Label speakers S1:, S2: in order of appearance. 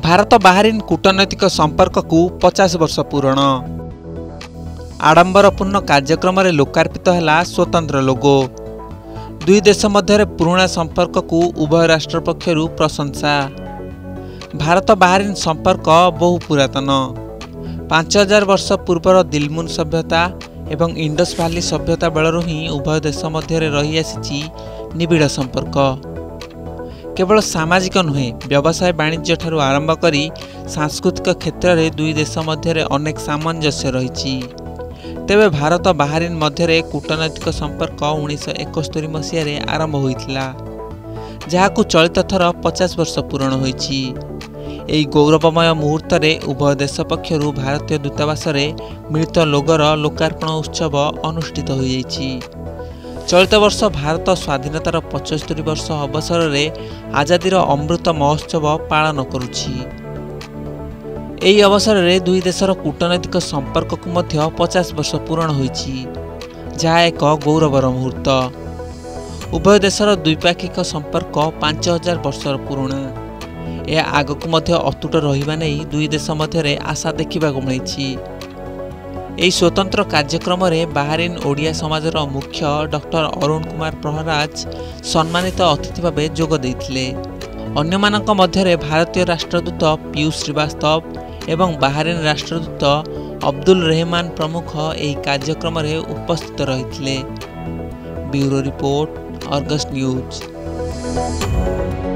S1: Bharat Bahrain कूटनैतिक संपर्क को 50 वर्ष पूरण। आडंबरपूर्ण कार्यक्रम रे लोकार्पित है स्वतंत्र लोगो। दुई देश मध्य पुराना संपर्क को उभय राष्ट्र पक्षरु प्रशंसा। भारत बाहरीन संपर्क बहु पुरातन। 5000 वर्ष पूर्वर दिलमुन सभ्यता एवं इंडस वैली सभ्यता बेलू ही उभय देश मध्य रही आसी निबिड़ संपर्क। केवल सामाजिक नुहे व्यवसाय वाणिज्य ठारू आरंभ करी सांस्कृतिक क्षेत्र में दुई देश मध्य अनेक सामंजस्य रही। तेबे भारत बाहरीन मध्य कूटनैतिक संपर्क 1971 मसीह आरंभ होइथिला, जहाकू चलित थर 50 वर्ष पूरण होइछि। एही गौरवमय मुहूर्त में उभय देश पक्षरु भारतीय दूतावास मिलित लोगर लोकार्पण उत्सव अनुष्ठित हो जाइछि। चलित वर्ष भारत स्वाधीनतार 75 वर्ष अवसर में आजादीर अमृत महोत्सव पालन करुछि। एही अवसर में दुई देशर कूटनैतिक संपर्क को मध्य 50 वर्ष पूरण होइछि, जहा एक गौरवर मुहूर्त। उभय देशर द्विपाक्षिक संपर्क 5000 वर्षर पुराणा। यह आगकू मध्य अतुट रहिबा नै दुई देश मध्य आशा देखा मिली। यह स्वतंत्र कार्यक्रम में बाहरीन ओडिया समाजर मुख्य डॉक्टर अरुण कुमार प्रहराज सम्मानित अतिथि भाव जोग देइथिले। अन्य मानक मध्य भारतीय राष्ट्रदूत पीयूष श्रीवास्तव एवं बाहरीन राष्ट्रदूत अब्दुल रहमान प्रमुख यह कार्यक्रम में उपस्थित रहिथिले। Bureau report, Argus news.